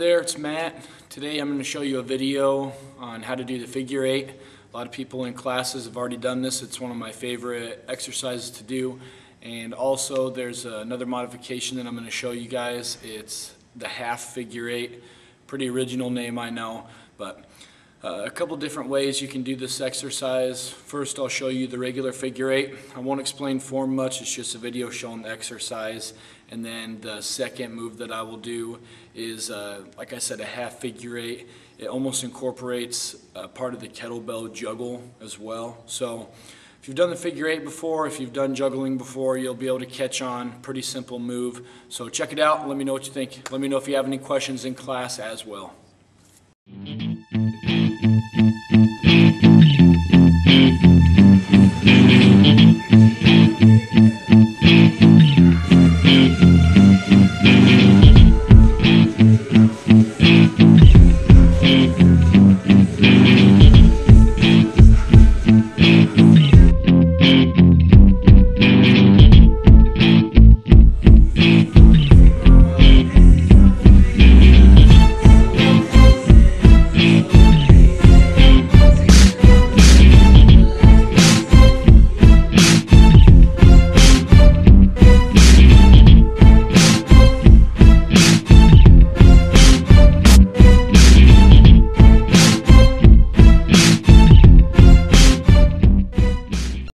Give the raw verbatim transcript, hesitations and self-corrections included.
there, it's Matt. Today I'm going to show you a video on how to do the figure eight. A lot of people in classes have already done this. It's one of my favorite exercises to do. And also there's another modification that I'm going to show you guys. It's the half figure eight. Pretty original name, I know, but uh, a couple different ways you can do this exercise. First, I'll show you the regular figure eight. I won't explain form much, it's just a video showing the exercise. And then the second move that I will do is, uh, like I said, a half figure eight. It almost incorporates uh, part of the kettlebell juggle as well. So if you've done the figure eight before, if you've done juggling before, you'll be able to catch on. Pretty simple move. So check it out and let me know what you think. Let me know if you have any questions in class as well.